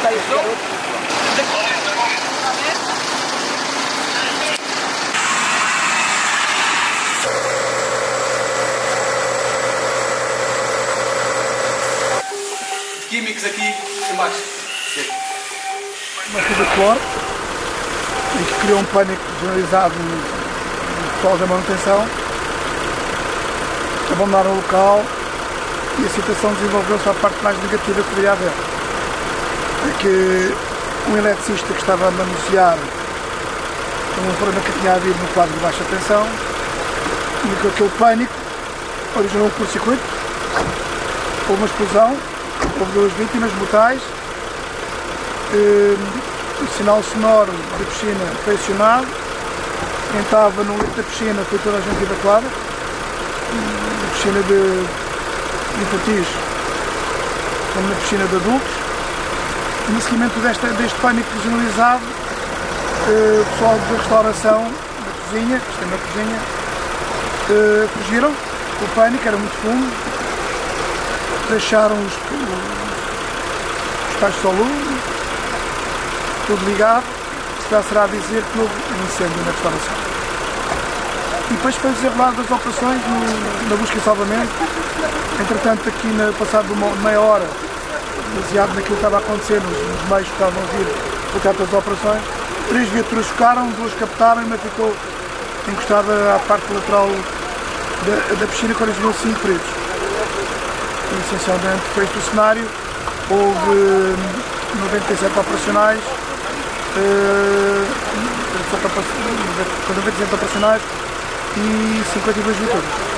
Químicos aqui embaixo. Uma fuga de cloro, e que criou um pânico generalizado no pessoal da manutenção. Abandonaram o local e a situação desenvolveu-se à parte mais negativa que poderia haver. É que um eletricista que estava a manusear um problema que tinha havido no quadro de baixa tensão, e com aquele pânico originou um curto-circuito, houve uma explosão, houve 2 vítimas mortais, o sinal sonoro da piscina foi acionado, quem estava no leito da piscina foi toda a gente evacuada, na piscina de infantis como na piscina de adultos. No seguimento deste pânico generalizado, o pessoal da restauração, da cozinha, que está na cozinha, fugiram com o pânico, era muito fumo, deixaram os pais só luz, tudo ligado, se será a dizer que houve um incêndio na restauração. E depois foi desenrolado as operações na busca e salvamento. Entretanto, aqui passado meia hora, baseado naquilo que estava a acontecer nos meios que estavam a vir por trás das operações, 3 viaturas chocaram, 2 captaram e uma ficou encostada à parte lateral da piscina, que originou 5 feridos. E, essencialmente foi este o cenário. Houve 97 operacionais, 97 operacionais e 52 viaturas.